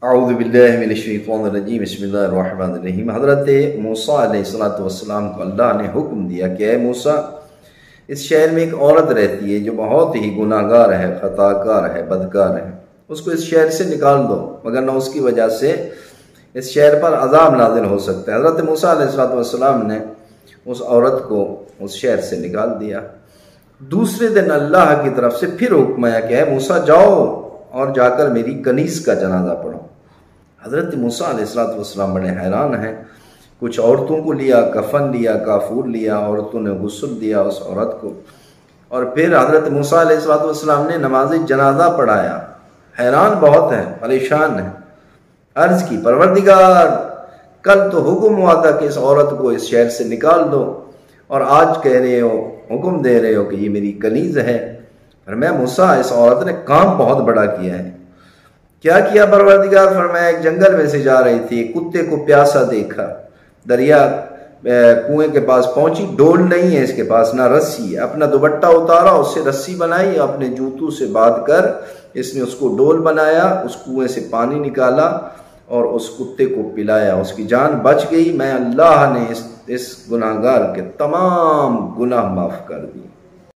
اعوذ باللہ من الشیطان الرجیم بسم اللہ الرحمن الرحیم۔ حضرت موسیٰ علیہ السلام کو اللہ نے حکم دیا کہ اے موسیٰ، اس شہر میں ایک عورت رہتی ہے جو بہت ہی گناہ گار ہے، خطا کار ہے، بدکار ہے، اس کو اس شہر سے نکال دو، مگر نہ اس کی وجہ سے اس شہر پر عذاب نازل ہو سکتا ہے۔ حضرت موسیٰ علیہ السلام نے اس عورت کو اس شہر سے نکال دیا۔ دوسرے دن اللہ کی طرف سے پھر حکم آیا کہ اے موسیٰ جاؤ اور جا کر میری کنیز کا جنازہ پڑھو۔ حضرت موسیٰ علیہ السلام بڑے حیران ہیں۔ کچھ عورتوں کو لیا، کفن لیا، کافور لیا، عورتوں نے غسل دیا اس عورت کو، اور پھر حضرت موسیٰ علیہ السلام نے نماز جنازہ پڑھایا۔ حیران بہت ہیں، پریشان ہیں۔ عرض کی پروردگار، کل تو حکم ہوا تھا کہ اس عورت کو اس شہر سے نکال دو، اور آج کہہ رہے ہو، حکم دے رہے ہو کہ یہ میری کنیز ہے۔ فرمایا موسیٰ، اس عورت نے کام بہت بڑا کیا ہے۔ کیا کیا پروردگار؟ فرمایا ایک جنگل میں سے جا رہی تھی، ایک کتے کو پیاسا دیکھا، دریا کنویں کے پاس پہنچی، ڈول نہیں ہے اس کے پاس، نہ رسی ہے، اپنا دوپٹہ اتارا، اس سے رسی بنائی، اپنے جوتوں سے باندھ کر اس نے اس کو ڈول بنایا، اس کنویں سے پانی نکالا اور اس کتے کو پلایا، اس کی جان بچ گئی۔ میں اللہ نے اس گناہگار کے تمام گناہ معاف کر دی۔